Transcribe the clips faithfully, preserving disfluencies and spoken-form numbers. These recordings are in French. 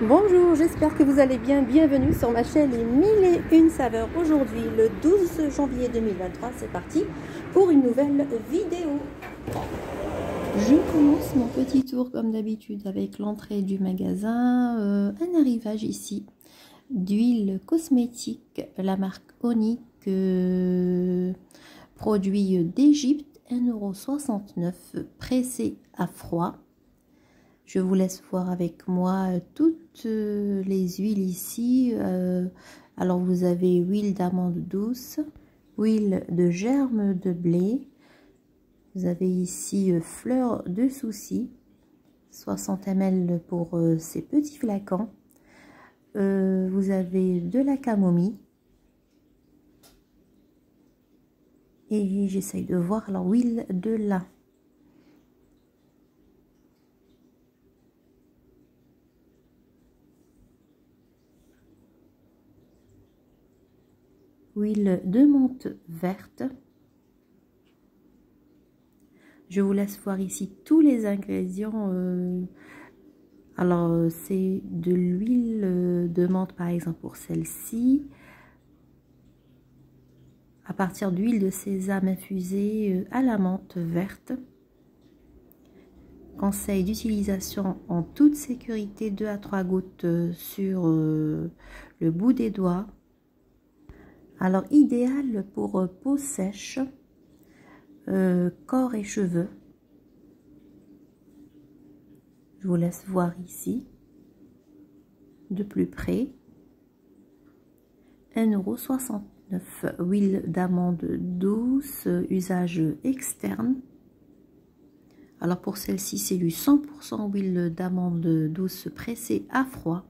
Bonjour, j'espère que vous allez bien. Bienvenue sur ma chaîne Les mille et une saveurs. Aujourd'hui, le douze janvier deux mille vingt-trois, c'est parti pour une nouvelle vidéo. Je commence mon petit tour comme d'habitude avec l'entrée du magasin. Euh, un arrivage ici d'huile cosmétique, la marque Onic, euh, produit d'Égypte, un euro soixante-neuf, pressé à froid. Je vous laisse voir avec moi toutes les huiles ici. Euh, alors vous avez huile d'amande douce, huile de germe de blé. Vous avez ici euh, fleur de souci, soixante millilitres pour euh, ces petits flacons. Euh, vous avez de la camomille. Et j'essaye de voir alors huile de lin. Huile de menthe verte. Je vous laisse voir ici tous les ingrédients. Euh, alors, c'est de l'huile de menthe, par exemple, pour celle-ci. À partir d'huile de sésame infusée à la menthe verte. Conseil d'utilisation en toute sécurité, deux à trois gouttes sur euh, le bout des doigts. Alors, idéal pour euh, peau sèche, euh, corps et cheveux. Je vous laisse voir ici, de plus près. un euro soixante-neuf. Huile d'amande douce, usage externe. Alors pour celle-ci, c'est du cent pour cent huile d'amande douce pressée à froid.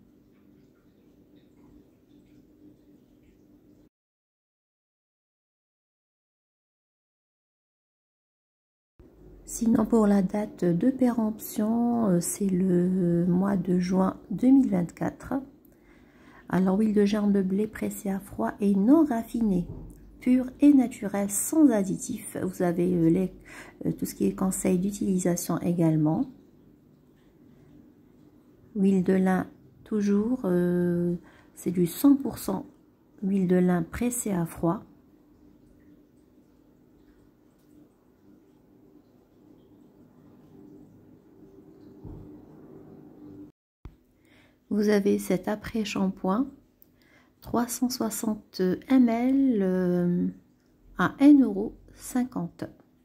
Sinon, pour la date de péremption, c'est le mois de juin deux mille vingt-quatre. Alors, huile de germe de blé pressée à froid et non raffinée, pure et naturelle, sans additifs. Vous avez les, tout ce qui est conseil d'utilisation également. Huile de lin, toujours, euh, c'est du cent pour cent huile de lin pressée à froid. Vous avez cet après-shampoing, trois cent soixante millilitres euh, à un euro cinquante.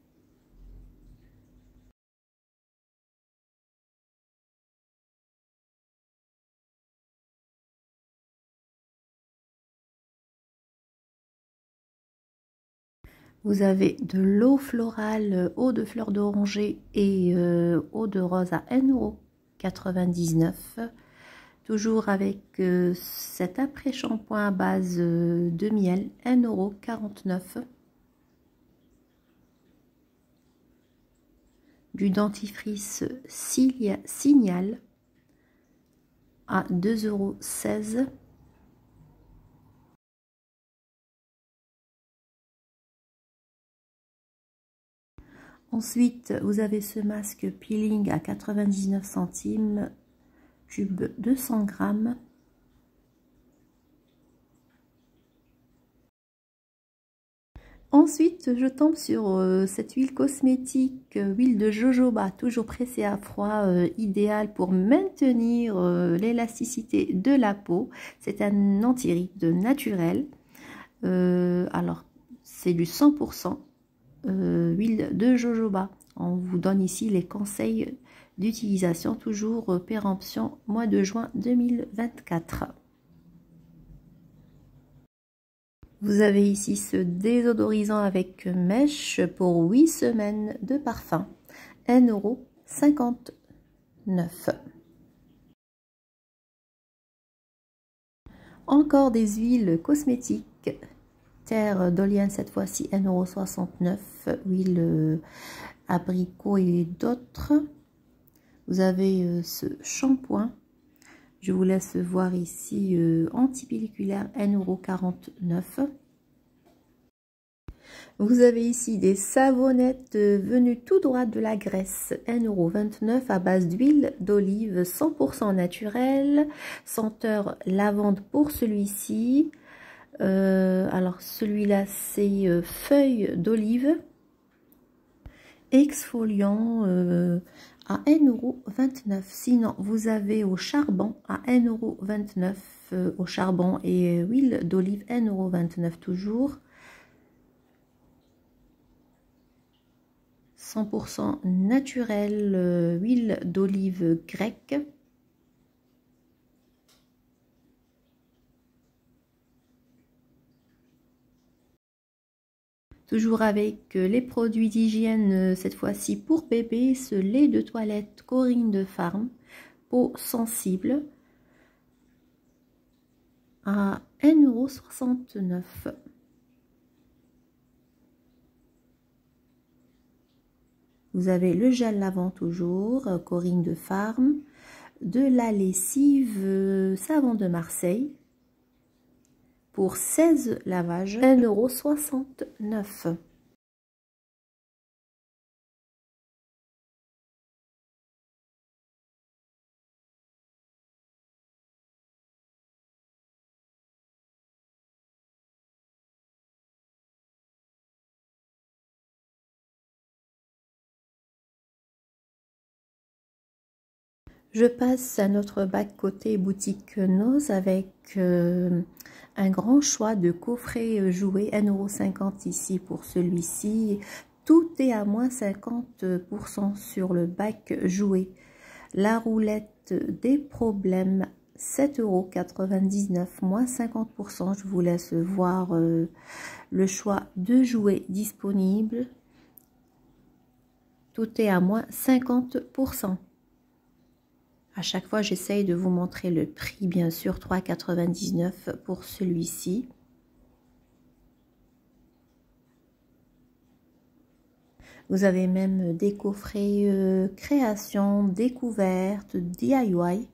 Vous avez de l'eau florale, eau de fleur d'oranger et euh, eau de rose à un euro quatre-vingt-dix-neuf. Toujours avec euh, cet après-shampoing à base euh, de miel, un euro quarante-neuf. Du dentifrice Signal à deux euros seize. Ensuite, vous avez ce masque peeling à quatre-vingt-dix-neuf centimes, tube deux cents grammes. Ensuite, je tombe sur euh, cette huile cosmétique, euh, huile de jojoba, toujours pressée à froid, euh, idéale pour maintenir euh, l'élasticité de la peau. C'est un anti-ride naturel. Euh, alors, c'est du cent pour cent euh, huile de jojoba. On vous donne ici les conseils d'utilisation, toujours euh, péremption, mois de juin deux mille vingt-quatre. Vous avez ici ce désodorisant avec mèche pour huit semaines de parfum, un euro cinquante-neuf. Encore des huiles cosmétiques, terre d'Oliane cette fois-ci, un euro soixante-neuf, huile abricot et d'autres. Vous avez ce shampoing, je vous laisse voir ici, euh, antipelliculaire, un euro quarante-neuf. Vous avez ici des savonnettes venues tout droit de la Grèce, un euro vingt-neuf à base d'huile d'olive cent pour cent naturelle, senteur lavande pour celui-ci. Euh, alors celui-là c'est euh, feuille d'olive, exfoliant euh, à un euro vingt-neuf. Sinon vous avez au charbon à un euro vingt-neuf, euh, au charbon et euh, huile d'olive un euro vingt-neuf toujours. cent pour cent naturel, euh, huile d'olive grecque. Toujours avec les produits d'hygiène, cette fois-ci pour bébé, ce lait de toilette Corinne de Farm, peau sensible, à un euro soixante-neuf. Vous avez le gel lavant toujours, Corinne de Farm, de la lessive savon de Marseille, pour seize lavages, un euro soixante-neuf. Je passe à notre bac côté boutique Noz avec euh, un grand choix de coffrets jouets, un euro cinquante ici pour celui-ci. Tout est à moins cinquante pour cent sur le bac jouet. La roulette des problèmes, sept euros quatre-vingt-dix-neuf, moins cinquante pour cent. Je vous laisse voir euh, le choix de jouets disponibles. Tout est à moins cinquante pour cent. À chaque fois, j'essaye de vous montrer le prix, bien sûr, trois euros quatre-vingt-dix-neuf pour celui-ci. Vous avez même des coffrets euh, création, découverte, D I Y.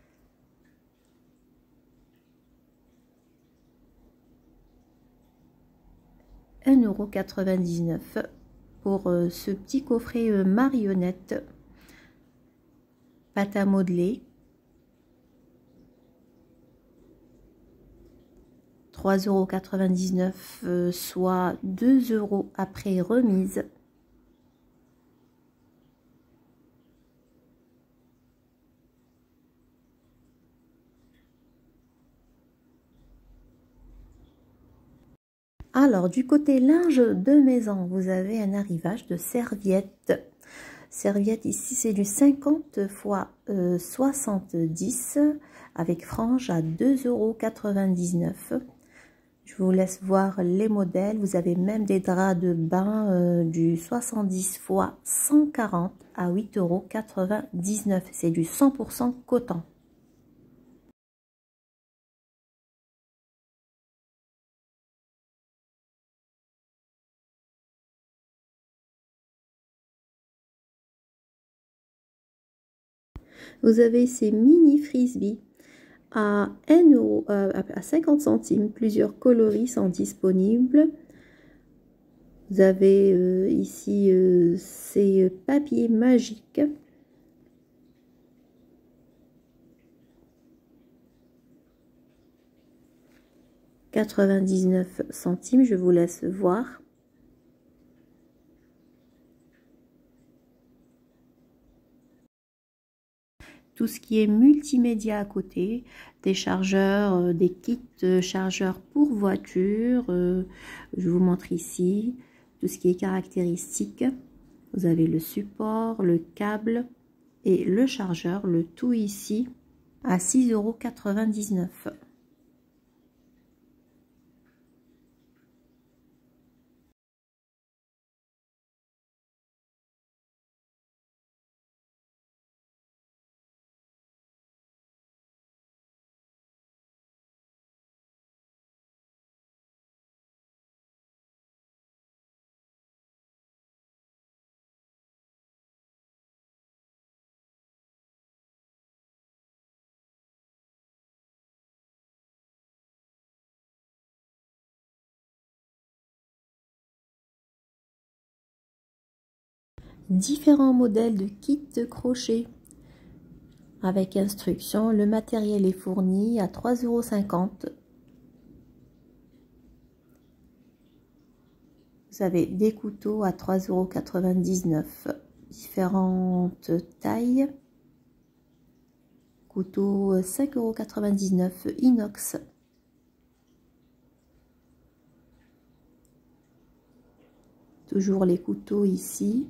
un euro quatre-vingt-dix-neuf pour euh, ce petit coffret euh, marionnette, pâte à modeler. trois euros quatre-vingt-dix-neuf, euh, soit deux euros après remise. Alors, du côté linge de maison, vous avez un arrivage de serviettes. Serviettes ici, c'est du cinquante fois soixante-dix avec frange à deux euros quatre-vingt-dix-neuf. Je vous laisse voir les modèles. Vous avez même des draps de bain euh, du soixante-dix fois cent quarante à huit euros quatre-vingt-dix-neuf. C'est du cent pour cent coton. Vous avez ces mini frisbees à un euro, euh, à cinquante centimes. Plusieurs coloris sont disponibles. Vous avez euh, ici euh, ces papiers magiques. quatre-vingt-dix-neuf centimes, je vous laisse voir. Tout ce qui est multimédia à côté, des chargeurs, euh, des kits euh, chargeurs pour voiture, euh, je vous montre ici, tout ce qui est caractéristique. Vous avez le support, le câble et le chargeur, le tout ici à six euros quatre-vingt-dix-neuf. différents modèles de kits crochet avec instruction. Le matériel est fourni à trois euros cinquante. Vous avez des couteaux à trois euros quatre-vingt-dix-neuf, différentes tailles. Couteau cinq euros quatre-vingt-dix-neuf inox. Toujours les couteaux ici.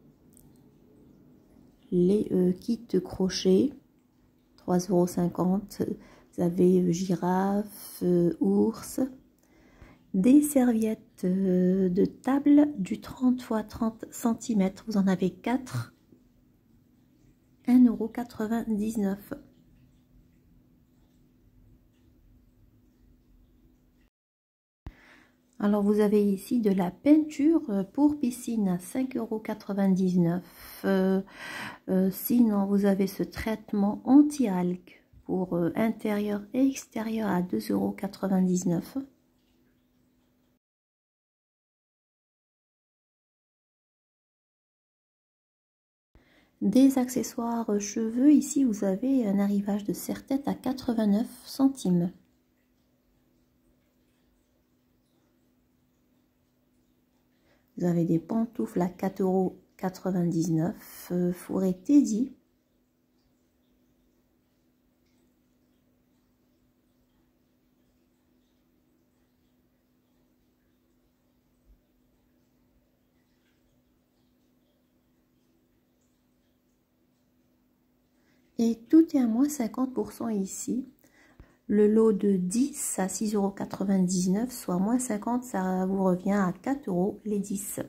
Les euh, kits crochet, trois euros cinquante. Vous avez girafe, euh, ours. Des serviettes euh, de table du trente par trente centimètres. Vous en avez quatre. un euro quatre-vingt-dix-neuf. Alors vous avez ici de la peinture pour piscine à cinq euros quatre-vingt-dix-neuf. Euh, euh, sinon vous avez ce traitement anti-algues pour euh, intérieur et extérieur à deux euros quatre-vingt-dix-neuf. Des accessoires cheveux, ici vous avez un arrivage de serre-tête à quatre-vingt-neuf centimes. Vous avez des pantoufles à quatre euros quatre-vingt-dix-neuf, euh, fourré Teddy. Et tout est à moins cinquante pour cent ici. Le lot de dix à six euros quatre-vingt-dix-neuf, soit moins cinquante, ça vous revient à quatre euros les dix.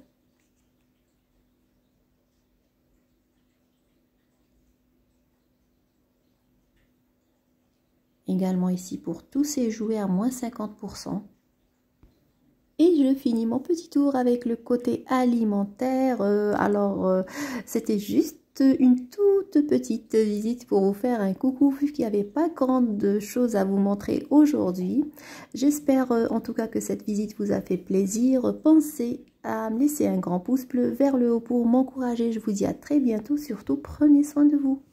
Également ici pour tous ces jouets à moins cinquante pour cent. Et je finis mon petit tour avec le côté alimentaire. Euh, alors, euh, c'était juste une toute petite visite pour vous faire un coucou, vu qu'il n'y avait pas grande chose à vous montrer aujourd'hui. J'espère euh, en tout cas que cette visite vous a fait plaisir. Pensez à me laisser un grand pouce bleu vers le haut pour m'encourager. Je vous dis à très bientôt. Surtout, prenez soin de vous.